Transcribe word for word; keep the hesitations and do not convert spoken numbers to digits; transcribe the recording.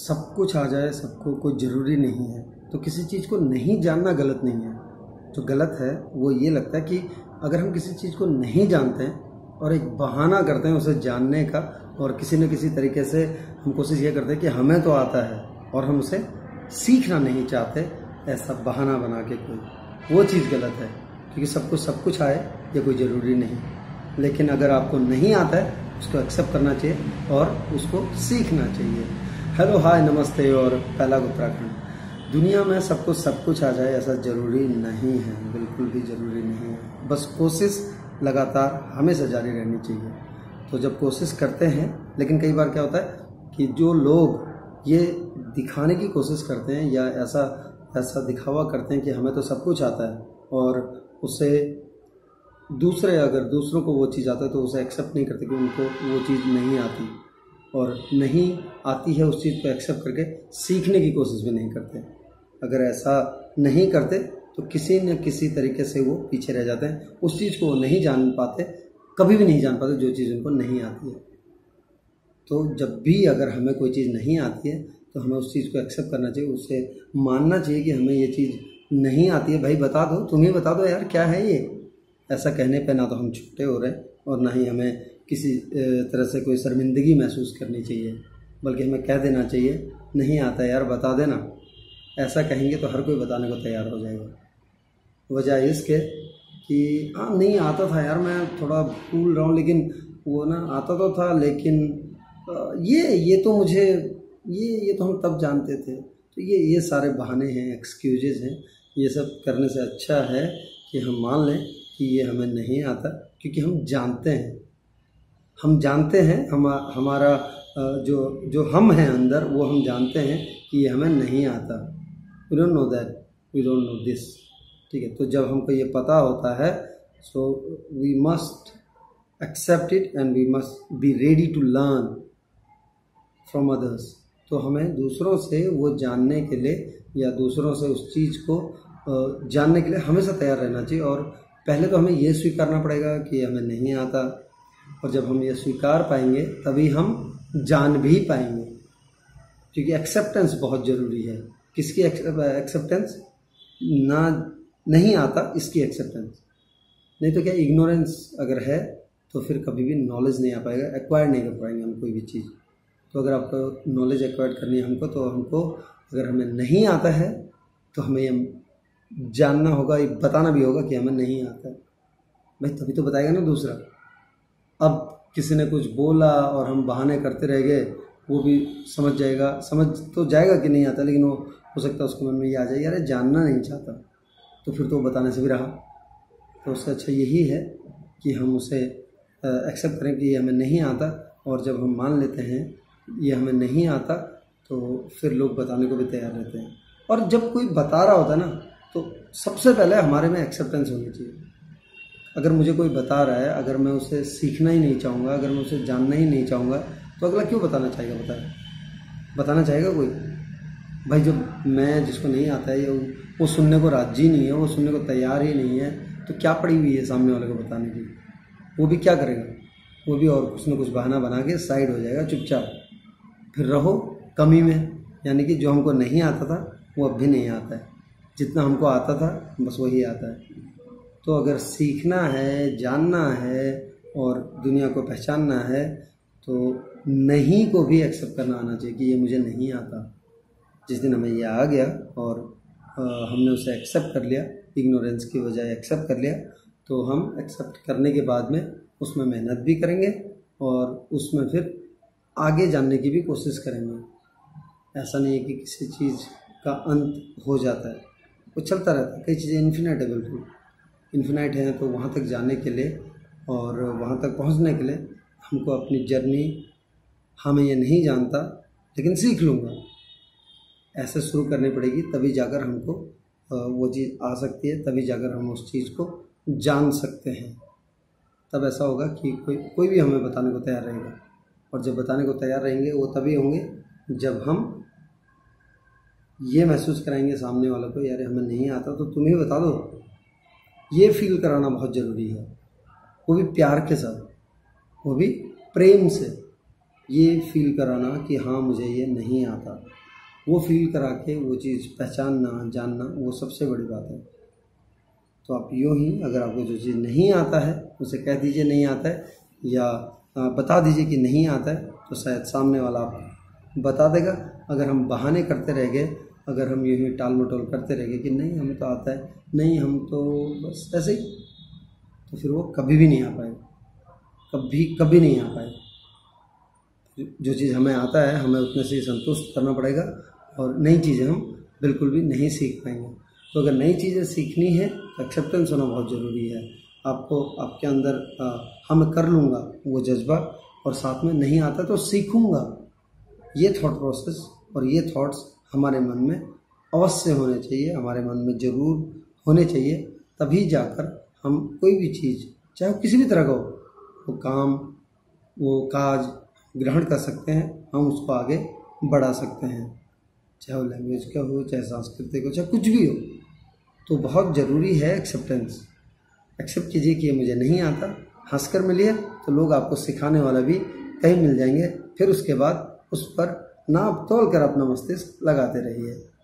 सब कुछ आ जाए सबको कोई ज़रूरी नहीं है, तो किसी चीज़ को नहीं जानना गलत नहीं है। जो गलत है वो ये लगता है कि अगर हम किसी चीज़ को नहीं जानते हैं और एक बहाना करते हैं उसे जानने का, और किसी न किसी तरीके से हम कोशिश ये करते हैं कि हमें तो आता है और हम उसे सीखना नहीं चाहते, ऐसा बहाना बना के कोई, वो चीज़ गलत है। क्योंकि सबको सब कुछ आए ये कोई ज़रूरी नहीं, लेकिन अगर आपको नहीं आता है उसको एक्सेप्ट करना चाहिए और उसको सीखना चाहिए। हेलो हाय नमस्ते और पहला उत्तराखंड। दुनिया में सबको सब कुछ आ जाए ऐसा ज़रूरी नहीं है, बिल्कुल भी ज़रूरी नहीं है। बस कोशिश लगातार हमेशा जारी रहनी चाहिए। तो जब कोशिश करते हैं, लेकिन कई बार क्या होता है कि जो लोग ये दिखाने की कोशिश करते हैं या ऐसा ऐसा दिखावा करते हैं कि हमें तो सब कुछ आता है, और उसे दूसरे अगर दूसरों को वो चीज़ आता है तो उसे एक्सेप्ट नहीं करते कि उनको वो चीज़ नहीं आती, और नहीं आती है उस चीज़ को एक्सेप्ट करके सीखने की कोशिश भी नहीं करते। अगर ऐसा नहीं करते तो किसी न किसी तरीके से वो पीछे रह जाते हैं, उस चीज़ को वो नहीं जान पाते, कभी भी नहीं जान पाते जो चीज़ उनको नहीं आती है। तो जब भी अगर हमें कोई चीज़ नहीं आती है तो हमें उस चीज़ को एक्सेप्ट करना चाहिए, उसे मानना चाहिए कि हमें ये चीज़ नहीं आती है। भाई बता दो, तुम ही बता दो यार क्या है ये। ऐसा कहने पे ना तो हम छोटे हो रहे हैं और ना ही हमें किसी तरह से कोई शर्मिंदगी महसूस करनी चाहिए, बल्कि हमें कह देना चाहिए नहीं आता यार बता देना। ऐसा कहेंगे तो हर कोई बताने को तैयार हो जाएगा। वजह इसके कि हाँ नहीं आता था यार, मैं थोड़ा भूल रहा हूँ, लेकिन वो ना आता तो था, लेकिन ये ये तो मुझे ये ये तो हम तब जानते थे। तो ये ये सारे बहाने हैं, एक्सक्यूजेज हैं। ये सब करने से अच्छा है कि हम मान लें कि ये हमें नहीं आता, क्योंकि हम जानते हैं हम जानते हैं हम हमारा जो जो हम हैं अंदर, वो हम जानते हैं कि ये हमें नहीं आता। We don't know that, we don't know this. ठीक है, तो जब हमको ये पता होता है, so we must accept it and we must be ready to learn from others. तो हमें दूसरों से वो जानने के लिए या दूसरों से उस चीज़ को जानने के लिए हमेशा तैयार रहना चाहिए। और पहले तो हमें ये स्वीकारना पड़ेगा कि हमें नहीं आता, और जब हम ये स्वीकार पाएंगे तभी हम जान भी पाएंगे। क्योंकि एक्सेप्टेंस बहुत ज़रूरी है। किसकी एक्सेप्टेंस? ना नहीं आता इसकी एक्सेप्टेंस। नहीं तो क्या इग्नोरेंस अगर है तो फिर कभी भी नॉलेज नहीं आ पाएगा, एक्वायर नहीं कर पाएंगे हम कोई भी चीज़। तो अगर आपको नॉलेज एक्वायर करनी है हमको, तो हमको अगर हमें नहीं आता है तो हमें ये जानना होगा, ये बताना भी होगा कि हमें नहीं आता है। भाई तभी तो बताएगा ना दूसरा। अब किसी ने कुछ बोला और हम बहाने करते रह गए, वो भी समझ जाएगा, समझ तो जाएगा कि नहीं आता, लेकिन वो हो सकता है उसके मन में ये आ जाए यार जानना नहीं चाहता, तो फिर तो बताने से भी रहा। तो उससे अच्छा यही है कि हम उसे एक्सेप्ट करें कि ये हमें नहीं आता, और जब हम मान लेते हैं ये हमें नहीं आता तो फिर लोग बताने को भी तैयार रहते हैं। और जब कोई बता रहा होता है ना, तो सबसे पहले हमारे में एक्सेप्टेंस होनी चाहिए। अगर मुझे कोई बता रहा है, अगर मैं उसे सीखना ही नहीं चाहूँगा, अगर मैं उसे जानना ही नहीं चाहूँगा, तो अगला क्यों बताना चाहेगा? बताए बताना चाहेगा कोई? भाई जब मैं जिसको नहीं आता है वो सुनने को राजी नहीं है, वो सुनने को तैयार ही नहीं है, तो क्या पड़ी हुई है सामने वाले को बताने की? वो भी क्या करेगा? वो भी और कुछ न कुछ बहाना बना के साइड हो जाएगा चुपचाप। फिर रहो कमी में, यानी कि जो हमको नहीं आता था वो अब भी नहीं आता है, जितना हमको आता था बस वही आता है। तो अगर सीखना है, जानना है और दुनिया को पहचानना है, तो नहीं को भी एक्सेप्ट करना आना चाहिए कि ये मुझे नहीं आता। जिस दिन हमें ये आ गया और आ, हमने उसे एक्सेप्ट कर लिया, इग्नोरेंस की बजाय एक्सेप्ट कर लिया, तो हम एक्सेप्ट करने के बाद में उसमें मेहनत भी करेंगे और उसमें फिर आगे जानने की भी कोशिश करेंगे। ऐसा नहीं है कि किसी चीज़ का अंत हो जाता है, वो चलता रहता है। कई चीज़ें इन्फिनाइट है, बिल्कुल इन्फिनाइट हैं। तो वहाँ तक जाने के लिए और वहाँ तक पहुँचने के लिए हमको अपनी जर्नी, हाँ मैं ये नहीं जानता लेकिन सीख लूँगा, ऐसे शुरू करनी पड़ेगी। तभी जाकर हमको वो चीज़ आ सकती है, तभी जाकर हम उस चीज़ को जान सकते हैं। तब ऐसा होगा कि कोई कोई भी हमें बताने को तैयार रहेगा, और जब बताने को तैयार रहेंगे वो तभी होंगे जब हम ये महसूस कराएंगे सामने वालों को, यार हमें नहीं आता तो तुम ही बता दो। ये फील कराना बहुत ज़रूरी है, वो भी प्यार के साथ, वो भी प्रेम से। ये फील कराना कि हाँ मुझे ये नहीं आता, वो फील करा के वो चीज़ पहचानना, जानना, वो सबसे बड़ी बात है। तो आप यूँ ही अगर आपको जो चीज़ नहीं आता है उसे कह दीजिए नहीं आता है, या बता दीजिए कि नहीं आता है, तो शायद सामने वाला आपको बता देगा। अगर हम बहाने करते रह गए, अगर हम यूँ ही टाल मटोल करते रह गए कि नहीं हमें तो आता है, नहीं हम तो बस ऐसे ही, तो फिर वो कभी भी नहीं आ पाएगा, कभी कभी नहीं आ पाएगा। जो चीज़ हमें आता है हमें उतने से ही संतुष्ट करना पड़ेगा, और नई चीज़ें हम बिल्कुल भी नहीं सीख पाएंगे। तो अगर नई चीज़ें सीखनी है तो एक्सेप्टेंस होना बहुत ज़रूरी है। आपको आपके अंदर आ, हम कर लूँगा वो जज्बा, और साथ में नहीं आता तो सीखूँगा, ये थॉट प्रोसेस और ये थॉट्स हमारे मन में अवश्य होने चाहिए, हमारे मन में ज़रूर होने चाहिए। तभी जाकर हम कोई भी चीज़, चाहे वो किसी भी तरह का हो, वो काम, वो काज ग्रहण कर सकते हैं, हम उसको आगे बढ़ा सकते हैं, चाहे वो लैंग्वेज का हो, चाहे सांस्कृतिक हो, चाहे कुछ भी हो। तो बहुत ज़रूरी है एक्सेप्टेंस। एक्सेप्ट कीजिए कि ये मुझे नहीं आता, हंसकर मिलिए तो लोग आपको सिखाने वाला भी कहीं मिल जाएंगे। फिर उसके बाद उस पर नाप तोल कर अपना मस्तिष्क लगाते रहिए।